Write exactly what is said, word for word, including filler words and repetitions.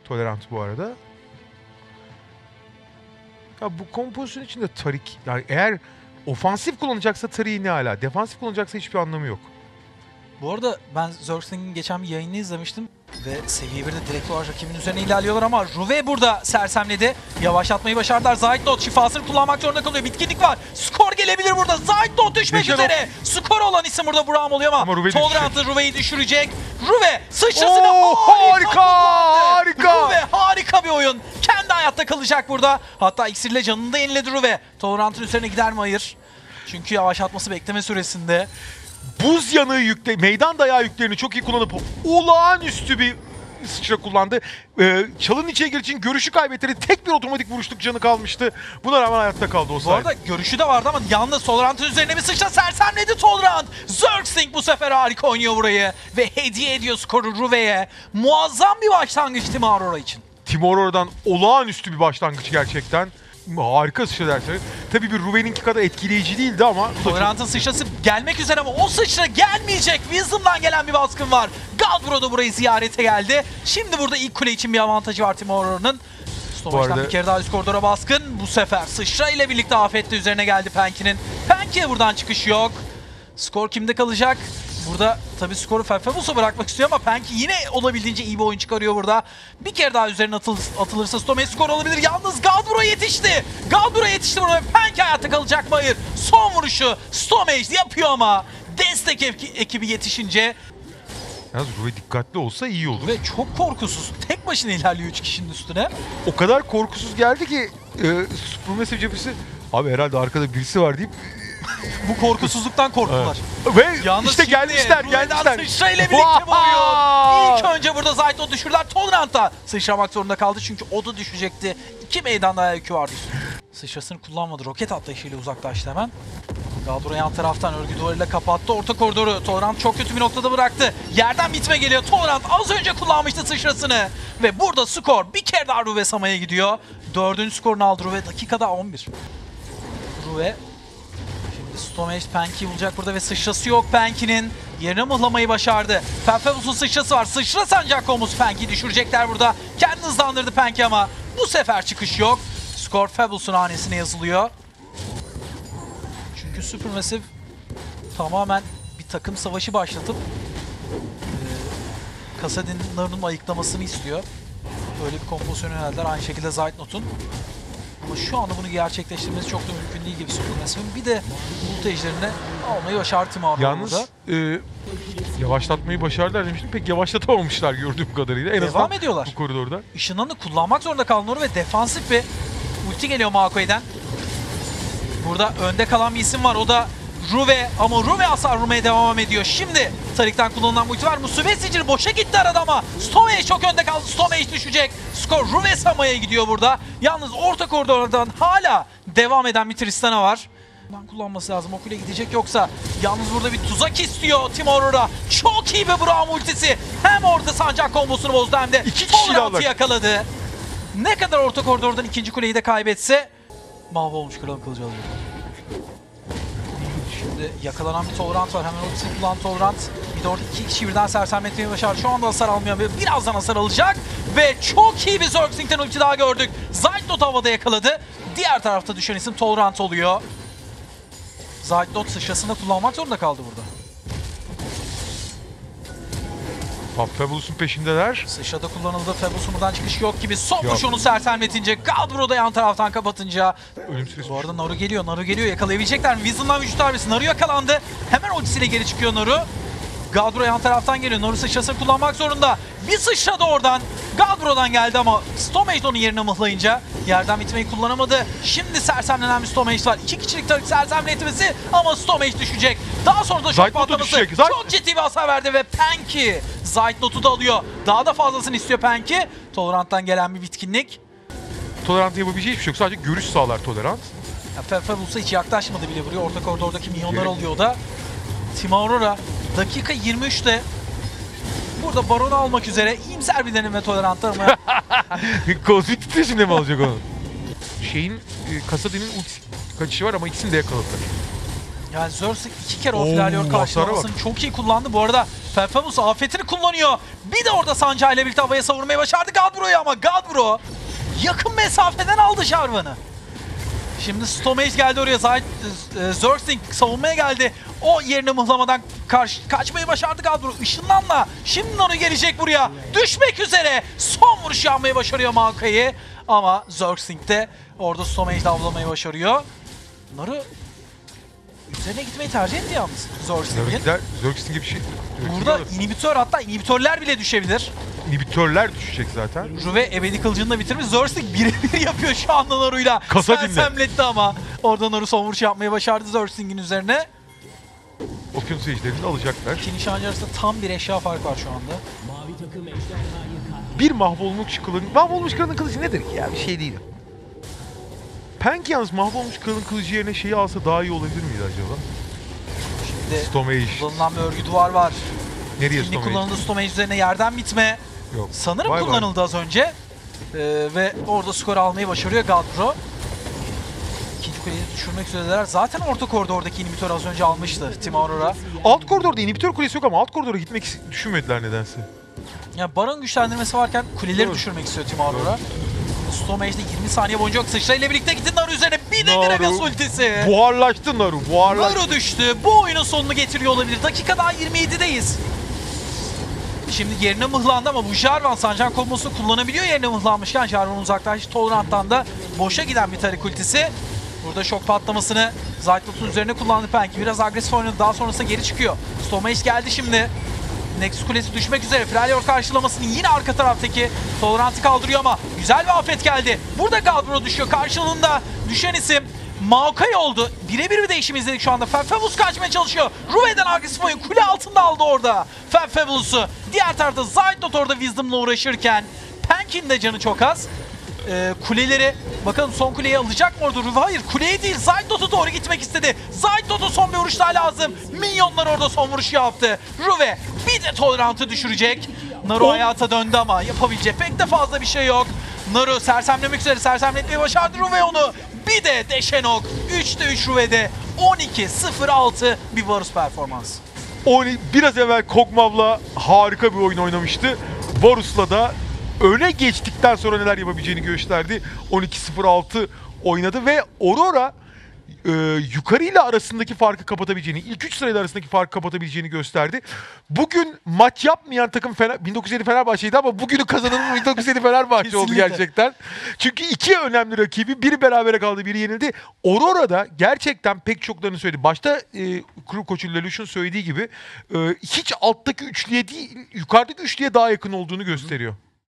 Tolerant bu arada. Ya bu kompozisyon içinde Tarik, yani eğer ofansif kullanacaksa Tarik'i ne ala, defansif kullanacaksa hiçbir anlamı yok. Bu arada ben Zergling'in geçen bir yayını izlemiştim ve seviye birde direkt olarak rakibin üzerine ilerliyorlar ama Ruve burada sersemledi. Yavaşlatmayı başardılar. Zeitnot şifasını kullanmak zorunda kalıyor. Bitkinlik var. Skor gelebilir burada. Zeitnot düşmek Geçen üzere. Skor olan isim burada Braum oluyor ama, ama Tolerant'ı Ruve'yi düşürecek. Ruve sıçrasını Oo, harika harika, harika. Ruve harika bir oyun. Kendi hayatta kalacak burada. Hatta iksirle canını da yeniledi Ruve. Tolerant'ın üzerine gider mi? Hayır. Çünkü yavaşlatması bekleme süresinde. Buz yanığı yükle, meydan dayağı yüklerini çok iyi kullanıp olağanüstü bir sıçra kullandı. Ee, çalının içine girdiği için görüşü kaybettirdi. Tek bir otomatik vuruşluk canı kalmıştı. Buna rağmen hayatta kaldı o Bu sayede. arada görüşü de vardı ama yalnız Tolerant'ın üzerine bir sıçra sersemledi Tolerant. Zergsting bu sefer harika oynuyor burayı ve hediye ediyor skoru Ruve'ye. Muazzam bir başlangıç Team Aurora için. Team Aurora'dan olağanüstü bir başlangıç gerçekten. Harika sıçra derseniz. Tabii bir Ruve'ninki kadar etkileyici değildi ama... Tolerant'ın sıçrası gelmek üzere ama o sıçra gelmeyecek. Wisdom'dan gelen bir baskın var. Galbro da burayı ziyarete geldi. Şimdi burada ilk kule için bir avantajı var Team Aurora'nın. Stomach'tan arada... bir kere daha üst koridora baskın. Bu sefer sıçra ile birlikte afetle üzerine geldi Penki'nin. Penki'ye buradan çıkış yok. Skor kimde kalacak? Burada tabii skoru Felfabus'a bırakmak istiyor ama Penki yine olabildiğince iyi bir oyun çıkarıyor burada. Bir kere daha üzerine atıl atılırsa Stomach skor alabilir. Yalnız Galbro yetişti. Galbro yetişti burada. Penki hayatta kalacak mı? Hayır. Son vuruşu Stomach yapıyor ama destek ekibi yetişince. Yalnız Ruve dikkatli olsa iyi olur. Ve çok korkusuz. Tek başına ilerliyor üç kişinin üstüne. O kadar korkusuz geldi ki e, Supermassive cephesi abi herhalde arkada birisi var deyip bu korkusuzluktan korktular. Evet. Ve yalnız işte şimdi gelmişler, gelmişler. Sıçra ile birlikte bu oyun. İlk önce burada Zeitnot'u düşürdüler. Tolerant'a sıçramak zorunda kaldı çünkü o da düşecekti. İki meydanda ayak yükü vardı. Sıçrasını kullanmadı. Roket atlayışıyla uzaklaştı hemen. Galbro yan taraftan örgü duvarıyla kapattı. Orta koridoru Tolerant çok kötü bir noktada bıraktı. Yerden bitme geliyor. Tolerant az önce kullanmıştı sıçrasını. Ve burada skor bir kere daha Ruve Sama'ya gidiyor. Dördüncü skorunu aldı Ruve. Dakikada on bir. Ruve Stomach Penki'yi bulacak burada ve sıçrası yok Penki'nin. Yerine mıhlamayı başardı. Felfabus'un sıçrası var. Sıçra sancak komuz Penki'yi düşürecekler burada. Kendini hızlandırdı Penki ama bu sefer çıkış yok. Skor Fabulos'un hanesine yazılıyor. Çünkü Supermassive tamamen bir takım savaşı başlatıp e, Kassadin'in Naru'nun ayıklamasını istiyor. Öyle bir kompozisyon yöneldiler. Aynı şekilde Zeitnot'un. Ama şu anda bunu gerçekleştirmesi çok da mümkün değil gibi Supermassive'in. Bir de voltajlarını almayı başardı Team Aurora. Yalnız e, yavaşlatmayı başardılar demiştim. Pek yavaşlatamamışlar gördüğüm kadarıyla. En Devam ediyorlar. Bu koridorda. Işınlanı kullanmak zorunda kalan Naru ve defansif bir ulti geliyor Makoi'den. Burada önde kalan bir isim var. O da Ruve ama Ruve hasar vurmaya devam ediyor. Şimdi Tarik'ten kullanılan bu ulti var. Musuve zinciri boşa gitti arada ama Stomach çok önde kaldı. Stomach düşecek. Skor Ruve Sama'ya gidiyor burada. Yalnız orta koridordan hala devam eden bir Tristana var. Bundan kullanması lazım. O kule gidecek yoksa. Yalnız burada bir tuzak istiyor Team Aurora. Çok iyi bir Braum ultisi. Hem orada sancak kombosunu bozdu hem de İki kişi aldı. yakaladı. Ne kadar orta koridordan ikinci kuleyi de kaybetse mahvolmuş Kralın Kılıcı alıyor. Şimdi yakalanan bir Tolerant var. Hemen ultisini kullanan Tolerant. Bir de orada iki kişi birden sersemletmeyi başardı. Şu anda hasar almıyor ve birazdan hasar alacak. Ve çok iyi bir Zergling'den ulti daha gördük. Zeitnot havada yakaladı. Diğer tarafta düşen isim Tolerant oluyor. Zeitnot sıçrasını kullanmak zorunda kaldı burada. Fabulous'un peşindeler. Sıçrada kullanıldı. Fabulos'un buradan çıkış yok gibi. Son Yok. vuruş onu sersemletince. Galbro da yan taraftan kapatınca. Ölümsüz. Bu arada Naru geliyor. Naru geliyor. Yakalayabilecekler mi? Wisdom'dan vücut darbesi. Naru yakalandı. Hemen ultisiyle geri çıkıyor Naru. Galbro yan taraftan geliyor. Naru sıçrasını kullanmak zorunda. Bir sıçradı oradan. Galbro'dan geldi ama Stomach onun yerine mıhlayınca yerden bitmeyi kullanamadı. Şimdi sersemlenen bir Stomach var. İki kişilik Tarik sersemletmesi ama Stomach düşecek. Daha sonra da şok patlaması. düşecek. Zayt... Çok ciddi bir hasar verdi ve Penki Zeitnot'u da alıyor. Daha da fazlasını istiyor Penki. Tolerant'tan gelen bir bitkinlik. Tolerant'ın yapabileceği hiçbir şey yok. Sadece görüş sağlar Tolerant. Felfabus'a hiç yaklaşmadı bile buraya. Orta koridordaki minyonlar alıyor da. Team Aurora dakika yirmi üçte burada Baron'u almak üzere iyimser bir deneme Tolerant'ta ama Kozmik titreşimle mi alacak onu? Şeyin, e, Kassadin'in ulti kaçışı var ama ikisini de yakaladılar. yani Zergsting iki kere Oo, off ilerliyor hasara karşılamasını çok iyi kullandı. Bu arada Fefabus afetini kullanıyor. Bir de orada Sanca ile birlikte havaya savurmayı başardı Gadbro'yu ama Gadbro yakın mesafeden aldı Jarvan'ı. Şimdi Stomage geldi oraya. Zayt, e, Zergsting savunmaya geldi. O yerine mıhlamadan karşı, kaçmayı başardı Gadbro. Işınlanma. Şimdi Naru gelecek buraya. Düşmek üzere. Son vuruş yapmayı başarıyor Maokai'yi. Ama Zergsting de orada Stomage'de avlamayı başarıyor. Naru üzerine gitmeyi tercih etti yalnız Zergsting'in. Zergsting'e bir şey... Burada inhibitör, hatta inhibitörler bile düşebilir. İnhibitörler düşecek zaten. Ruve ebedi kılıcını da bitirmiş. Zergsting birebir yapıyor şu anda Naru'yla. Kasa dinle. Sersemletti ama orada Naru son vuruş yapmayı başardı Zergsting'in üzerine. Okyanus ejderini alacaklar. İki nişancı arasında tam bir eşya farkı var şu anda. Bir mahvolmuş kılın... Mahvolmuş kralın kılıcı nedir ki ya? Bir şey değil. Pank yalnız mahvolmuş kralın kılıcı yerine şeyi alsa daha iyi olabilir miydi acaba? Şimdi Stomage. kullanılan bir örgü duvar var. Nereye Şimdi Stomage? kullanıldı Stomage üzerine yerden bitme. Yok. Sanırım Vay kullanıldı az önce. Ee, ve orada skor almayı başarıyor Gadbro. İkinci kuleyi düşürmek üzereler. Zaten orta koridordaki inhibitör az önce almıştı Team Aurora. Alt koridorda inhibitör kulesi yok ama alt koridora gitmek düşünmediler nedense. Ya Baron güçlendirmesi varken kuleleri Doğru. düşürmek istiyor Team Aurora. Stomage'de yirmi saniye boyunca yok. Sıçrayla birlikte gitti Naru üzerine. Bir de Naru. Gragas ultisi. Buharlaştı Naru, buharlaştı. Naru düştü. Bu oyunun sonunu getiriyor olabilir. Dakika daha yirmi yedideyiz. Şimdi yerine mıhlandı ama bu Jarvan Sancan kombosunu kullanabiliyor yerine mıhlanmışken. Jarvan uzaklaştı. Tolerant'tan da boşa giden bir tarik ultisi. Burada şok patlamasını Zaytlot'un üzerine kullandı Panki. Biraz agresif oynadı. Daha sonrasında geri çıkıyor. Stomage geldi şimdi. Nexus kulesi düşmek üzere. Freljord karşılamasını yine arka taraftaki Tolerant'ı kaldırıyor ama güzel bir afet geldi. Burada Gadbro düşüyor. Karşılığında düşen isim Maokai oldu. Birebir bir değişim izledik şu anda. Fefabus kaçmaya çalışıyor. Ruve'den agresif oyun. Kule altında aldı orada Fefabus'u. Diğer tarafta Zaytlot orada Wisdom'la uğraşırken Pank'in de canı çok az. Ee, kuleleri, bakalım son kuleyi alacak mı orada Ruve? Hayır, kuleyi değil, Zaytlot'a doğru gitmek istedi. Zaytlot'a son bir vuruş daha lazım. Minyonlar orada son vuruşu yaptı. Ruve bir de Tolerant'ı düşürecek. Naru hayata döndü ama yapabilecek pek de fazla bir şey yok. Naru sersemlemek üzere, sersemletmeyi başardı Ruve onu. Bir de Deşenok. üçte üç Ruve'de. on iki sıfır altı bir Varus performans. O biraz evvel Kog'Maw'la harika bir oyun oynamıştı. Varus'la da öne geçtikten sonra neler yapabileceğini gösterdi. on iki sıfır altı oynadı ve Aurora e, yukarıyla arasındaki farkı kapatabileceğini, ilk üç sırayla arasındaki farkı kapatabileceğini gösterdi. Bugün maç yapmayan takım Fener, bin dokuz yüz elli Fenerbahçe'ydi ama bugünün kazananı bin dokuz yüz elli Fenerbahçe oldu gerçekten. Çünkü iki önemli rakibi, biri berabere kaldı, biri yenildi. Aurora da gerçekten pek çoklarını söyledi. Başta e, Crew koçu Lelouch'un söylediği gibi e, hiç alttaki üçlüye değil, yukarıdaki üçlüye daha yakın olduğunu gösteriyor.